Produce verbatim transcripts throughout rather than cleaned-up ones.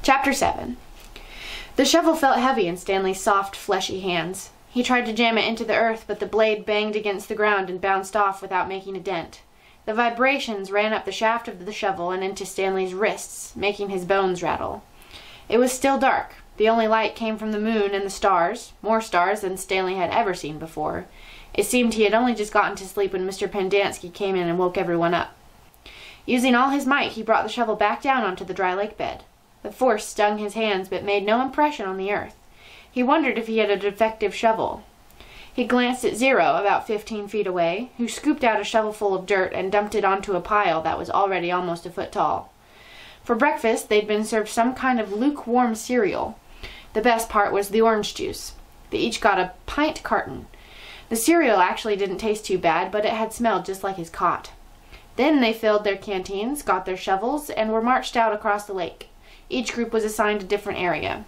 Chapter seven. The shovel felt heavy in Stanley's soft, fleshy hands. He tried to jam it into the earth, but the blade banged against the ground and bounced off without making a dent. The vibrations ran up the shaft of the shovel and into Stanley's wrists, making his bones rattle. It was still dark. The only light came from the moon and the stars, more stars than Stanley had ever seen before. It seemed he had only just gotten to sleep when Mister Pendanski came in and woke everyone up. Using all his might, he brought the shovel back down onto the dry lake bed. The force stung his hands but made no impression on the earth. He wondered if he had a defective shovel. He glanced at Zero, about fifteen feet away, who scooped out a shovelful of dirt and dumped it onto a pile that was already almost a foot tall. For breakfast, they'd been served some kind of lukewarm cereal. The best part was the orange juice. They each got a pint carton. The cereal actually didn't taste too bad, but it had smelled just like his cot. Then they filled their canteens, got their shovels, and were marched out across the lake. Each group was assigned a different area.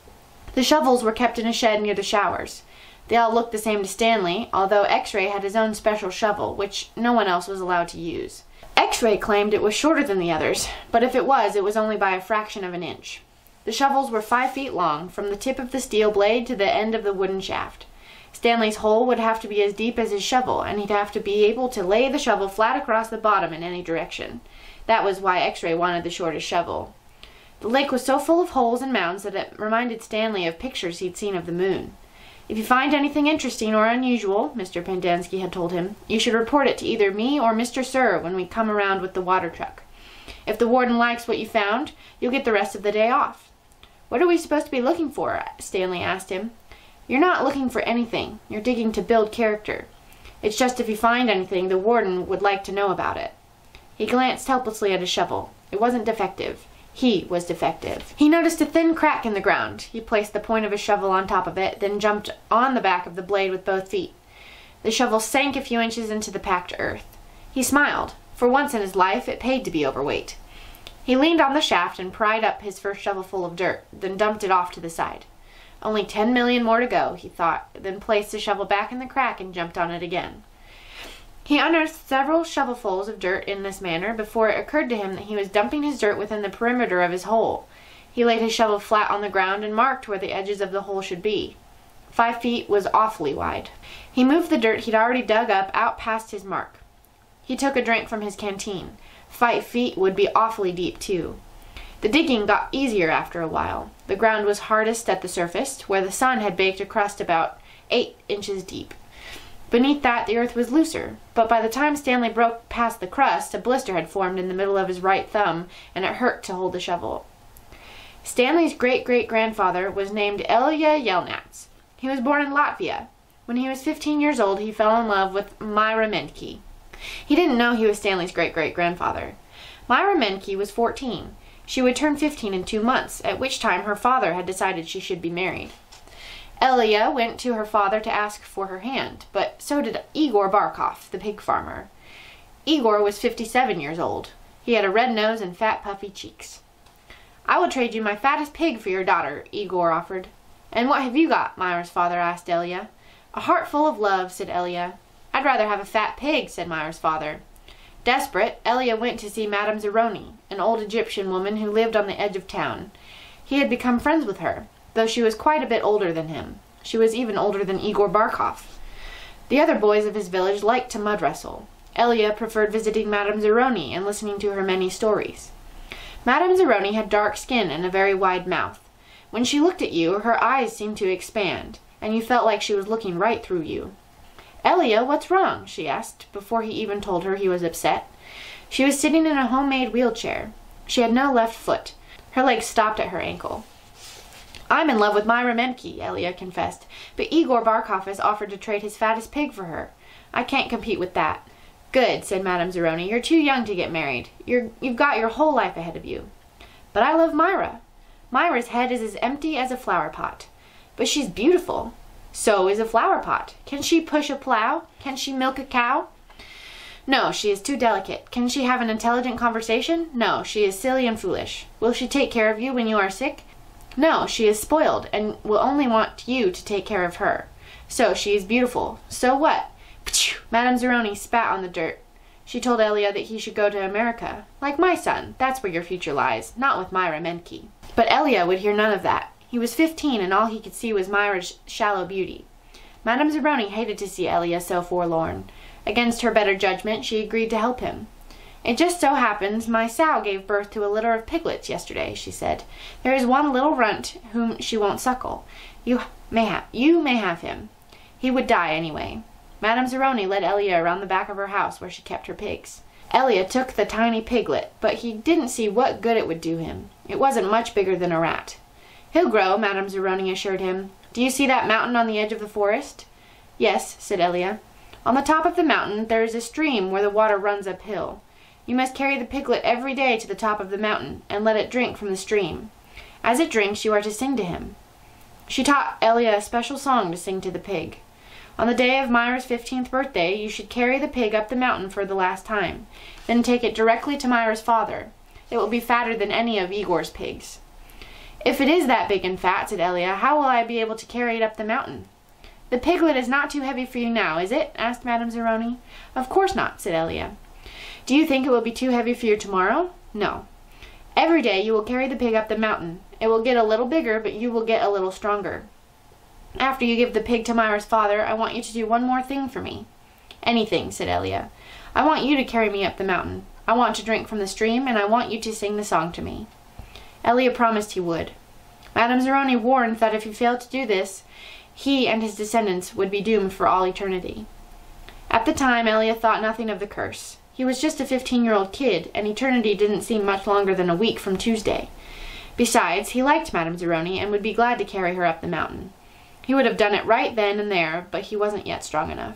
The shovels were kept in a shed near the showers. They all looked the same to Stanley, although X-Ray had his own special shovel, which no one else was allowed to use. X-Ray claimed it was shorter than the others, but if it was, it was only by a fraction of an inch. The shovels were five feet long, from the tip of the steel blade to the end of the wooden shaft. Stanley's hole would have to be as deep as his shovel, and he'd have to be able to lay the shovel flat across the bottom in any direction. That was why X-Ray wanted the shortest shovel. The lake was so full of holes and mounds that it reminded Stanley of pictures he'd seen of the moon. If you find anything interesting or unusual, Mister Pendanski had told him, you should report it to either me or Mister Sir when we come around with the water truck. If the warden likes what you found, you'll get the rest of the day off. What are we supposed to be looking for? Stanley asked him. You're not looking for anything. You're digging to build character. It's just if you find anything, the warden would like to know about it. He glanced helplessly at his shovel. It wasn't defective. He was defective. He noticed a thin crack in the ground. He placed the point of his shovel on top of it, then jumped on the back of the blade with both feet. The shovel sank a few inches into the packed earth. He smiled. For once in his life, it paid to be overweight. He leaned on the shaft and pried up his first shovelful of dirt, then dumped it off to the side. Only ten million more to go, he thought, then placed the shovel back in the crack and jumped on it again. He unearthed several shovelfuls of dirt in this manner before it occurred to him that he was dumping his dirt within the perimeter of his hole. He laid his shovel flat on the ground and marked where the edges of the hole should be. Five feet was awfully wide. He moved the dirt he'd already dug up out past his mark. He took a drink from his canteen. Five feet would be awfully deep, too. The digging got easier after a while. The ground was hardest at the surface, where the sun had baked a crust about eight inches deep. Beneath that, the earth was looser, but by the time Stanley broke past the crust, a blister had formed in the middle of his right thumb, and it hurt to hold the shovel. Stanley's great-great-grandfather was named Ilya Yelnats. He was born in Latvia. When he was fifteen years old, he fell in love with Myra Menke. He didn't know he was Stanley's great-great-grandfather. Myra Menke was fourteen. She would turn fifteen in two months, at which time her father had decided she should be married. Elia went to her father to ask for her hand, but so did Igor Barkov, the pig farmer. Igor was fifty-seven years old. He had a red nose and fat, puffy cheeks. I will trade you my fattest pig for your daughter, Igor offered. And what have you got? Myra's father asked Elia. A heart full of love, said Elia. I'd rather have a fat pig, said Myra's father. Desperate, Elia went to see Madame Zeroni, an old Egyptian woman who lived on the edge of town. He had become friends with her, though she was quite a bit older than him. She was even older than Igor Barkov. The other boys of his village liked to mud wrestle. Elia preferred visiting Madame Zeroni and listening to her many stories. Madame Zeroni had dark skin and a very wide mouth. When she looked at you, her eyes seemed to expand, and you felt like she was looking right through you. Elia, what's wrong? She asked, before he even told her he was upset. She was sitting in a homemade wheelchair. She had no left foot. Her legs stopped at her ankle. I'm in love with Myra Menke, Elia confessed, but Igor Barkov has offered to trade his fattest pig for her. I can't compete with that. Good, said Madame Zeroni. You're too young to get married. You're, you've got your whole life ahead of you. But I love Myra. Myra's head is as empty as a flower pot. But she's beautiful. So is a flower pot. Can she push a plow? Can she milk a cow? No, she is too delicate. Can she have an intelligent conversation? No, she is silly and foolish. Will she take care of you when you are sick? No, she is spoiled, and will only want you to take care of her. So she is beautiful. So what? Phew! Madame Zeroni spat on the dirt. She told Elia that he should go to America. Like my son. That's where your future lies, not with Myra Menke. But Elia would hear none of that. He was fifteen, and all he could see was Myra's shallow beauty. Madame Zeroni hated to see Elia so forlorn. Against her better judgment, she agreed to help him. "It just so happens my sow gave birth to a litter of piglets yesterday," she said. "There is one little runt whom she won't suckle. You may have, you may have him. He would die anyway." Madame Zeroni led Elia around the back of her house where she kept her pigs. Elia took the tiny piglet, but he didn't see what good it would do him. It wasn't much bigger than a rat. "He'll grow," Madame Zeroni assured him. "Do you see that mountain on the edge of the forest?" "Yes," said Elia. "On the top of the mountain there is a stream where the water runs uphill. You must carry the piglet every day to the top of the mountain, and let it drink from the stream. As it drinks, you are to sing to him." She taught Elia a special song to sing to the pig. "On the day of Myra's fifteenth birthday, you should carry the pig up the mountain for the last time. Then take it directly to Myra's father. It will be fatter than any of Igor's pigs." "If it is that big and fat," said Elia, "how will I be able to carry it up the mountain?" "The piglet is not too heavy for you now, is it?" asked Madame Zeroni. "Of course not," said Elia. "Do you think it will be too heavy for you tomorrow?" "No." "Every day you will carry the pig up the mountain. It will get a little bigger, but you will get a little stronger. After you give the pig to Myra's father, I want you to do one more thing for me." "Anything," said Elia. "I want you to carry me up the mountain. I want to drink from the stream, and I want you to sing the song to me." Elia promised he would. Madame Zeroni warned that if he failed to do this, he and his descendants would be doomed for all eternity. At the time, Elia thought nothing of the curse. He was just a fifteen-year-old kid, and eternity didn't seem much longer than a week from Tuesday. Besides, he liked Madame Zeroni and would be glad to carry her up the mountain. He would have done it right then and there, but he wasn't yet strong enough.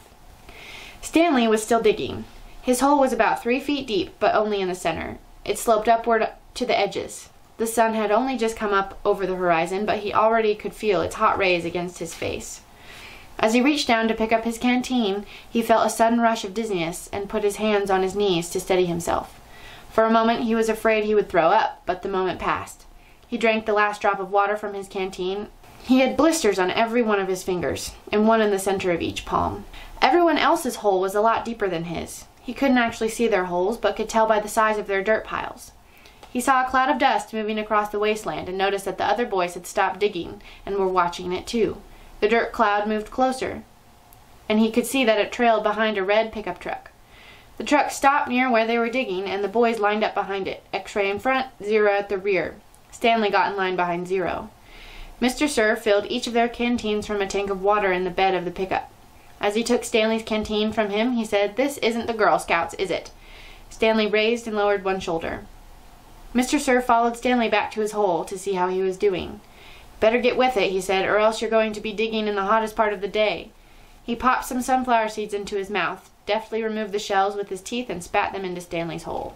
Stanley was still digging. His hole was about three feet deep, but only in the center. It sloped upward to the edges. The sun had only just come up over the horizon, but he already could feel its hot rays against his face. As he reached down to pick up his canteen, he felt a sudden rush of dizziness and put his hands on his knees to steady himself. For a moment he was afraid he would throw up, but the moment passed. He drank the last drop of water from his canteen. He had blisters on every one of his fingers, and one in the center of each palm. Everyone else's hole was a lot deeper than his. He couldn't actually see their holes, but could tell by the size of their dirt piles. He saw a cloud of dust moving across the wasteland and noticed that the other boys had stopped digging and were watching it too. The dirt cloud moved closer, and he could see that it trailed behind a red pickup truck. The truck stopped near where they were digging, and the boys lined up behind it, X-ray in front, Zero at the rear. Stanley got in line behind Zero. Mister Sir filled each of their canteens from a tank of water in the bed of the pickup. As he took Stanley's canteen from him, he said, "This isn't the Girl Scouts, is it?" Stanley raised and lowered one shoulder. Mister Sir followed Stanley back to his hole to see how he was doing. "Better get with it," he said, "or else you're going to be digging in the hottest part of the day." He popped some sunflower seeds into his mouth, deftly removed the shells with his teeth, and spat them into Stanley's hole.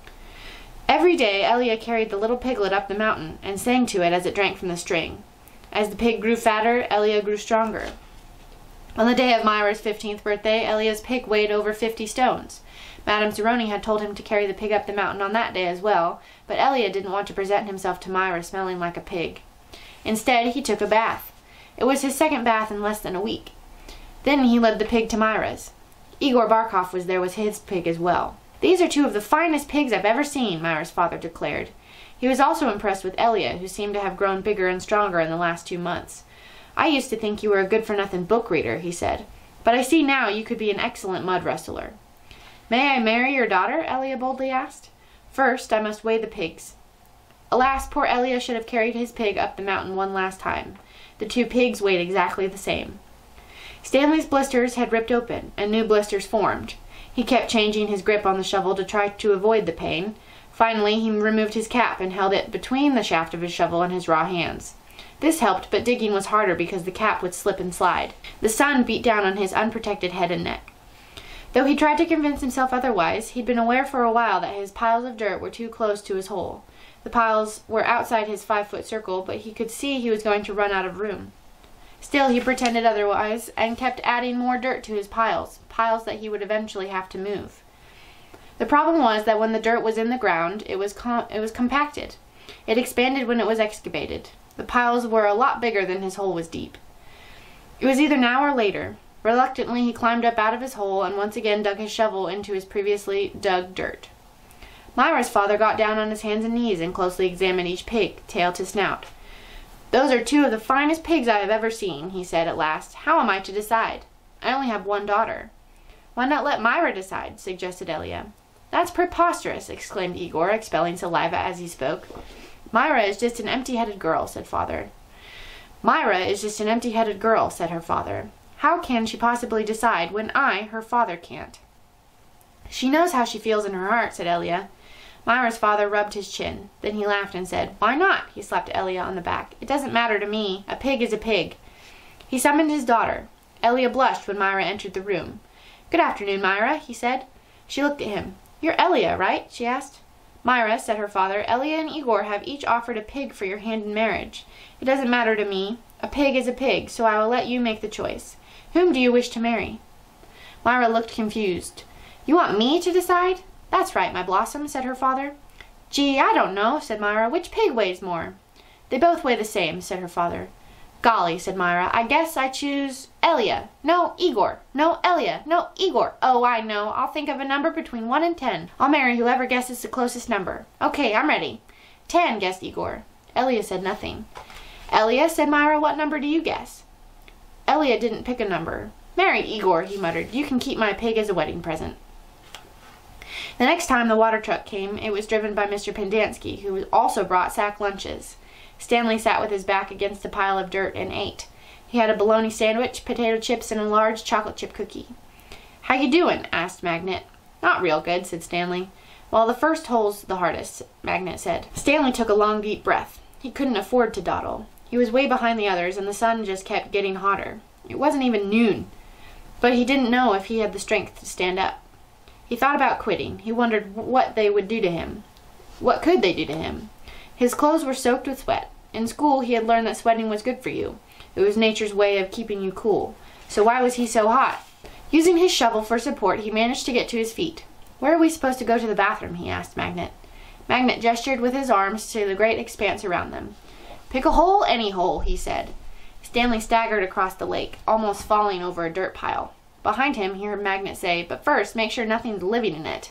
Every day Elia carried the little piglet up the mountain and sang to it as it drank from the string. As the pig grew fatter, Elia grew stronger. On the day of Myra's fifteenth birthday, Elia's pig weighed over fifty stones. Madame Zeroni had told him to carry the pig up the mountain on that day as well, but Elia didn't want to present himself to Myra smelling like a pig. Instead, he took a bath. It was his second bath in less than a week. Then he led the pig to Myra's. Igor Barkov was there with his pig as well. "These are two of the finest pigs I've ever seen," Myra's father declared. He was also impressed with Elia, who seemed to have grown bigger and stronger in the last two months. "I used to think you were a good-for-nothing book reader," he said, "but I see now you could be an excellent mud wrestler." "May I marry your daughter?" Elia boldly asked. "First, I must weigh the pigs." Alas, poor Elia should have carried his pig up the mountain one last time. The two pigs weighed exactly the same. Stanley's blisters had ripped open, and new blisters formed. He kept changing his grip on the shovel to try to avoid the pain. Finally, he removed his cap and held it between the shaft of his shovel and his raw hands. This helped, but digging was harder because the cap would slip and slide. The sun beat down on his unprotected head and neck. Though he tried to convince himself otherwise, he'd been aware for a while that his piles of dirt were too close to his hole. The piles were outside his five-foot circle, but he could see he was going to run out of room. Still, he pretended otherwise, and kept adding more dirt to his piles, piles that he would eventually have to move. The problem was that when the dirt was in the ground, it was com it was compacted. It expanded when it was excavated. The piles were a lot bigger than his hole was deep. It was either now or later. Reluctantly, he climbed up out of his hole and once again dug his shovel into his previously dug dirt. Myra's father got down on his hands and knees and closely examined each pig, tail to snout. "Those are two of the finest pigs I have ever seen," he said at last. "How am I to decide? I only have one daughter." "Why not let Myra decide?" suggested Elia. "That's preposterous!" exclaimed Igor, expelling saliva as he spoke. "Myra is just an empty-headed girl," said father. "Myra is just an empty-headed girl," said her father. "How can she possibly decide when I, her father, can't?" "She knows how she feels in her heart," said Elia. Myra's father rubbed his chin. Then he laughed and said, "Why not?" He slapped Elia on the back. "It doesn't matter to me. A pig is a pig." He summoned his daughter. Elia blushed when Myra entered the room. "Good afternoon, Myra," he said. She looked at him. "You're Elia, right?" she asked. "Myra," said her father, "Elia and Igor have each offered a pig for your hand in marriage. It doesn't matter to me. A pig is a pig, so I will let you make the choice. Whom do you wish to marry?" Myra looked confused. "You want me to decide?" "That's right, my blossom," said her father. "Gee, I don't know," said Myra. "Which pig weighs more?" "They both weigh the same," said her father. "Golly," said Myra, "I guess I choose Elia. No, Igor. No, Elia. No, Igor. Oh, I know. I'll think of a number between one and ten. I'll marry whoever guesses the closest number. Okay, I'm ready." "Ten," guessed Igor. Elia said nothing. "Elia," said Myra, "what number do you guess?" Elia didn't pick a number. "Marry Igor," he muttered. "You can keep my pig as a wedding present." The next time the water truck came, it was driven by Mister Pendanski, who also brought sack lunches. Stanley sat with his back against a pile of dirt and ate. He had a bologna sandwich, potato chips, and a large chocolate chip cookie. "How you doing?" asked Magnet. "Not real good," said Stanley. "Well, the first hole's the hardest," Magnet said. Stanley took a long, deep breath. He couldn't afford to dawdle. He was way behind the others, and the sun just kept getting hotter. It wasn't even noon. But he didn't know if he had the strength to stand up. He thought about quitting. He wondered what they would do to him. What could they do to him? His clothes were soaked with sweat. In school, he had learned that sweating was good for you. It was nature's way of keeping you cool. So why was he so hot? Using his shovel for support, he managed to get to his feet. "Where are we supposed to go to the bathroom?" he asked Magnet. Magnet gestured with his arms to the great expanse around them. "Pick a hole, any hole," he said. Stanley staggered across the lake, almost falling over a dirt pile. Behind him, he heard Magnet say, "But first, make sure nothing's living in it."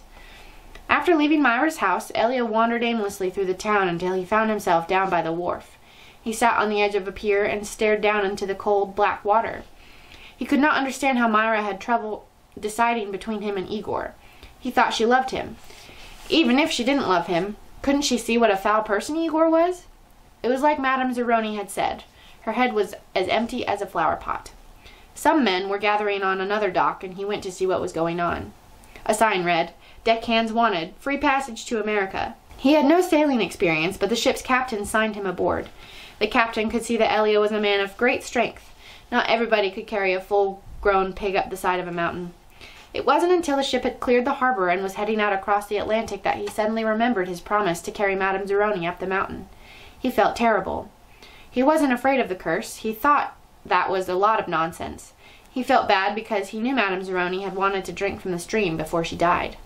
After leaving Myra's house, Elia wandered aimlessly through the town until he found himself down by the wharf. He sat on the edge of a pier and stared down into the cold, black water. He could not understand how Myra had trouble deciding between him and Igor. He thought she loved him. Even if she didn't love him, couldn't she see what a foul person Igor was? It was like Madame Zeroni had said. Her head was as empty as a flower pot. Some men were gathering on another dock, and he went to see what was going on. A sign read, "Deckhands wanted, free passage to America." He had no sailing experience, but the ship's captain signed him aboard. The captain could see that Elia was a man of great strength. Not everybody could carry a full-grown pig up the side of a mountain. It wasn't until the ship had cleared the harbor and was heading out across the Atlantic that he suddenly remembered his promise to carry Madame Zeroni up the mountain. He felt terrible. He wasn't afraid of the curse. He thought that was a lot of nonsense. He felt bad because he knew Madame Zeroni had wanted to drink from the stream before she died.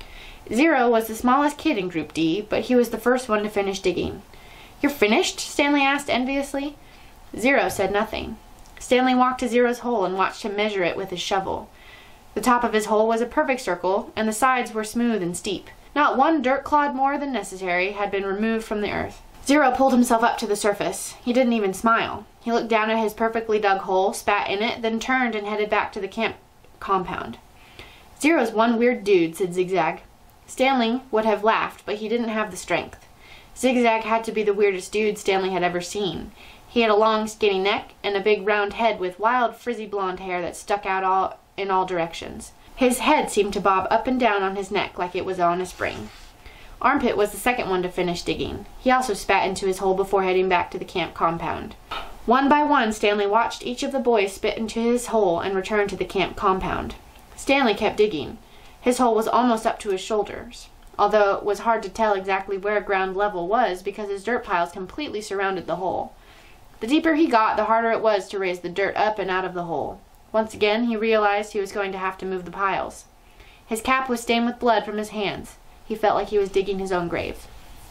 Zero was the smallest kid in Group D, but he was the first one to finish digging. "You're finished?" Stanley asked enviously. Zero said nothing. Stanley walked to Zero's hole and watched him measure it with his shovel. The top of his hole was a perfect circle, and the sides were smooth and steep. Not one dirt clod more than necessary had been removed from the earth. Zero pulled himself up to the surface. He didn't even smile. He looked down at his perfectly dug hole, spat in it, then turned and headed back to the camp compound. "Zero's one weird dude," said Zigzag. Stanley would have laughed, but he didn't have the strength. Zigzag had to be the weirdest dude Stanley had ever seen. He had a long, skinny neck and a big round head with wild, frizzy blonde hair that stuck out all in all directions. His head seemed to bob up and down on his neck like it was on a spring. Armpit was the second one to finish digging. He also spat into his hole before heading back to the camp compound. One by one, Stanley watched each of the boys spit into his hole and return to the camp compound. Stanley kept digging. His hole was almost up to his shoulders, although it was hard to tell exactly where ground level was because his dirt piles completely surrounded the hole. The deeper he got, the harder it was to raise the dirt up and out of the hole. Once again, he realized he was going to have to move the piles. His cap was stained with blood from his hands. He felt like he was digging his own grave.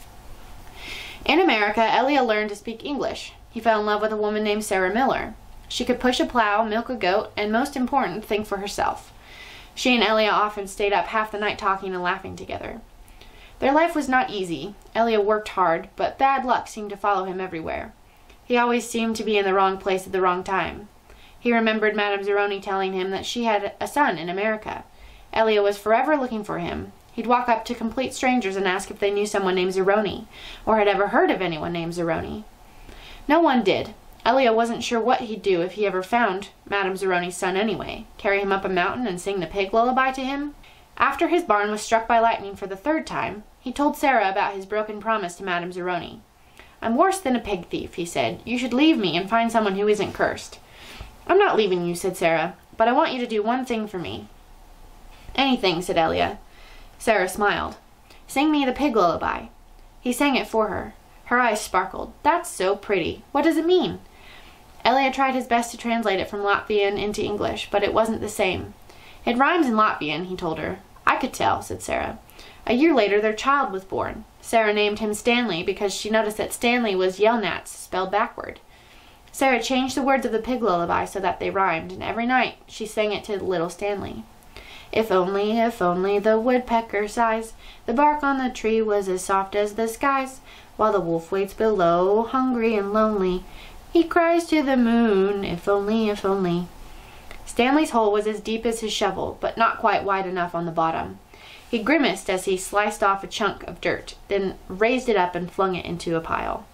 In America, Elia learned to speak English. He fell in love with a woman named Sarah Miller. She could push a plow, milk a goat, and most important, think for herself. She and Elia often stayed up half the night talking and laughing together. Their life was not easy. Elia worked hard, but bad luck seemed to follow him everywhere. He always seemed to be in the wrong place at the wrong time. He remembered Madame Zeroni telling him that she had a son in America. Elia was forever looking for him. He'd walk up to complete strangers and ask if they knew someone named Zeroni, or had ever heard of anyone named Zeroni. No one did. Elia wasn't sure what he'd do if he ever found Madame Zeroni's son anyway. Carry him up a mountain and sing the pig lullaby to him? After his barn was struck by lightning for the third time, he told Sarah about his broken promise to Madame Zeroni. "I'm worse than a pig thief," he said. "You should leave me and find someone who isn't cursed." "I'm not leaving you," said Sarah, "but I want you to do one thing for me." "Anything," said Elia. Sarah smiled. "Sing me the pig lullaby." He sang it for her. Her eyes sparkled. "That's so pretty. What does it mean?" Elia tried his best to translate it from Latvian into English, but it wasn't the same. "It rhymes in Latvian," he told her. "I could tell," said Sarah. A year later, their child was born. Sarah named him Stanley because she noticed that Stanley was Yelnats, spelled backward. Sarah changed the words of the pig lullaby so that they rhymed, and every night she sang it to little Stanley. "If only, if only the woodpecker sighs, the bark on the tree was as soft as the skies, while the wolf waits below, hungry and lonely. He cries to the moon, if only, if only." Stanley's hole was as deep as his shovel, but not quite wide enough on the bottom. He grimaced as he sliced off a chunk of dirt, then raised it up and flung it into a pile.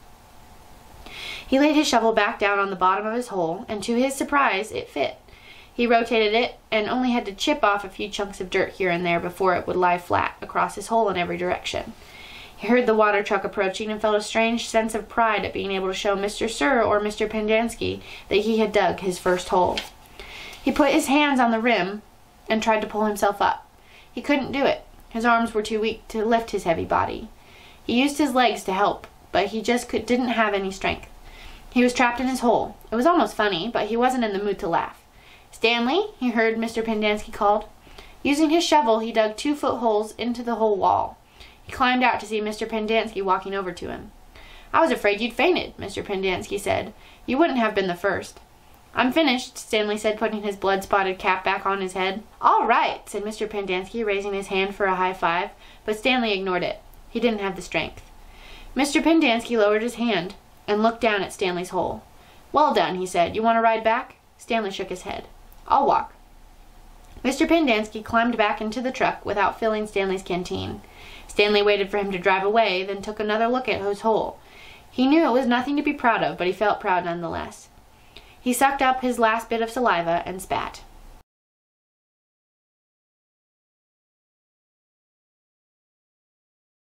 He laid his shovel back down on the bottom of his hole, and to his surprise, it fit. He rotated it and only had to chip off a few chunks of dirt here and there before it would lie flat across his hole in every direction. He heard the water truck approaching and felt a strange sense of pride at being able to show Mister Sir or Mister Pendanski that he had dug his first hole. He put his hands on the rim and tried to pull himself up. He couldn't do it. His arms were too weak to lift his heavy body. He used his legs to help, but he just could, didn't have any strength. He was trapped in his hole. It was almost funny, but he wasn't in the mood to laugh. "Stanley," he heard Mister Pendanski called. Using his shovel, he dug two-foot holes into the whole wall. He climbed out to see Mister Pendanski walking over to him. "I was afraid you'd fainted," Mister Pendanski said. "You wouldn't have been the first." "I'm finished," Stanley said, putting his blood-spotted cap back on his head. "All right," said Mister Pendanski, raising his hand for a high five, but Stanley ignored it. He didn't have the strength. Mister Pendanski lowered his hand and looked down at Stanley's hole. "Well done," he said. "You want to ride back?" Stanley shook his head. "I'll walk." Mister Pendanski climbed back into the truck without filling Stanley's canteen. Stanley waited for him to drive away, then took another look at his hole. He knew it was nothing to be proud of, but he felt proud nonetheless. He sucked up his last bit of saliva and spat.